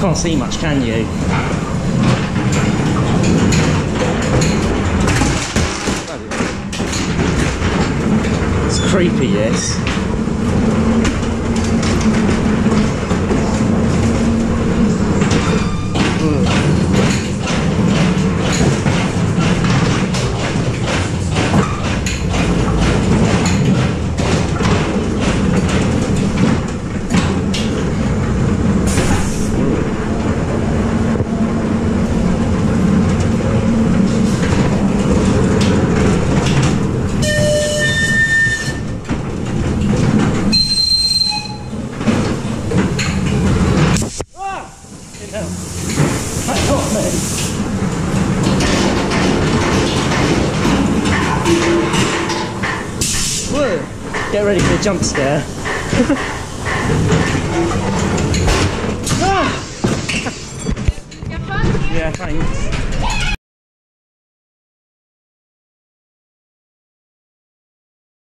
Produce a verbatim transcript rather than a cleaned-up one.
Can't see much, can you? It's creepy, yes. Get ready for a jump scare. Ah! Yeah, thanks.